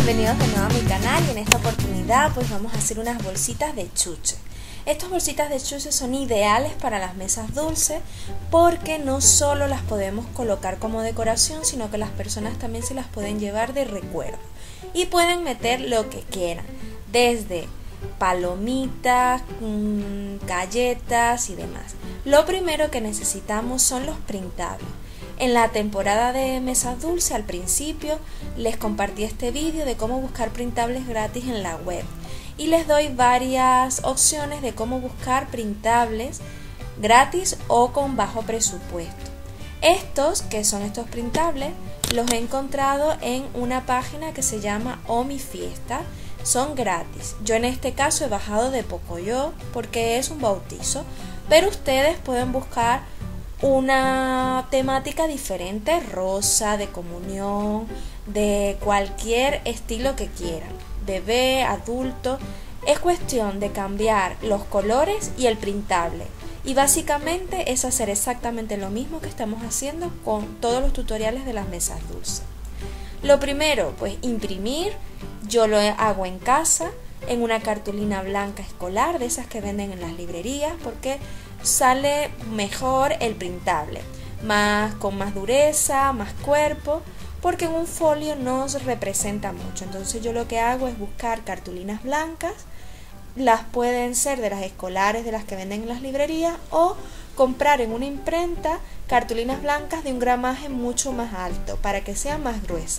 bienvenidos de nuevo a mi canal y en esta oportunidad pues vamos a hacer unas bolsitas de chuche. Estas bolsitas de chuche son ideales para las mesas dulces porque no solo las podemos colocar como decoración, sino que las personas también se las pueden llevar de recuerdo y pueden meter lo que quieran, desde palomitas, galletas y demás. Lo primero que necesitamos son los printables. En la temporada de mesas dulces al principio les compartí este vídeo de cómo buscar printables gratis en la web y les doy varias opciones de cómo buscar printables gratis o con bajo presupuesto. Estos, que son estos printables, los he encontrado en una página que se llama Oh Mi Fiesta. Son gratis. Yo en este caso he bajado de Pocoyo porque es un bautizo, pero ustedes pueden buscar una temática diferente, rosa, de comunión, de cualquier estilo que quieran, bebé, adulto. Es cuestión de cambiar los colores y el printable, y básicamente es hacer exactamente lo mismo que estamos haciendo con todos los tutoriales de las mesas dulces. Lo primero, pues imprimir. Yo lo hago en casa, en una cartulina blanca escolar, de esas que venden en las librerías, porque sale mejor el printable, con más dureza, más cuerpo, porque en un folio no se representa mucho. Entonces yo lo que hago es buscar cartulinas blancas, las pueden ser de las escolares, de las que venden en las librerías, o comprar en una imprenta cartulinas blancas de un gramaje mucho más alto para que sea más gruesa.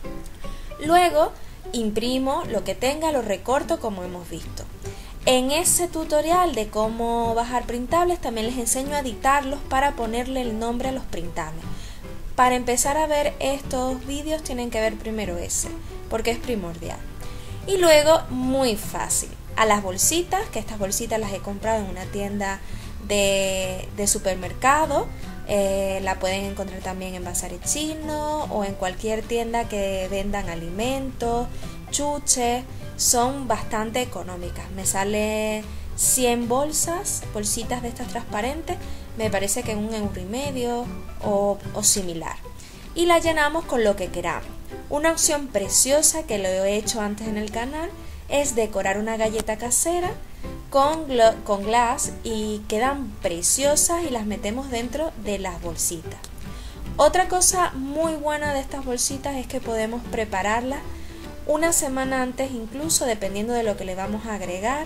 Luego imprimo lo que tenga, lo recorto como hemos visto. En ese tutorial de cómo bajar printables también les enseño a editarlos para ponerle el nombre a los printables. Para empezar a ver estos vídeos tienen que ver primero ese, porque es primordial. Y luego, muy fácil, a las bolsitas, que estas bolsitas las he comprado en una tienda de supermercado. La pueden encontrar también en Bazar Chino o en cualquier tienda que vendan alimentos, chuches. Son bastante económicas. Me sale 100 bolsitas de estas transparentes, me parece que en €1,50 o similar. Y la llenamos con lo que queramos. Una opción preciosa que lo he hecho antes en el canal es decorar una galleta casera con glass y quedan preciosas y las metemos dentro de las bolsitas. Otra cosa muy buena de estas bolsitas es que podemos prepararlas una semana antes, incluso dependiendo de lo que le vamos a agregar,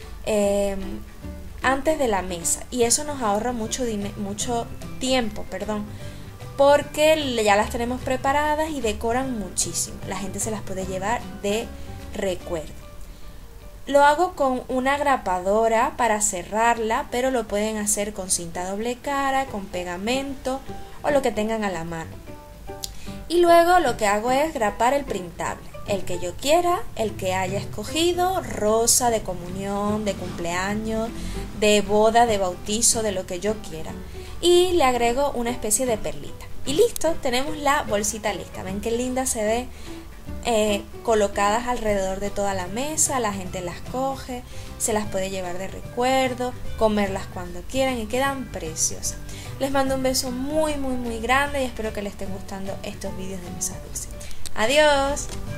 antes de la mesa, y eso nos ahorra mucho tiempo, porque ya las tenemos preparadas y decoran muchísimo. La gente se las puede llevar de recuerdo. Lo hago con una grapadora para cerrarla, pero lo pueden hacer con cinta doble cara, con pegamento o lo que tengan a la mano. Y luego lo que hago es grapar el printable, el que yo quiera, el que haya escogido, rosa, de comunión, de cumpleaños, de boda, de bautizo, de lo que yo quiera. Y le agrego una especie de perlita. Y listo, tenemos la bolsita lista. ¿Ven qué linda se ve? Colocadas alrededor de toda la mesa, la gente las coge, se las puede llevar de recuerdo, comerlas cuando quieran y quedan preciosas. Les mando un beso muy grande y espero que les estén gustando estos vídeos de mesas dulces. ¡Adiós!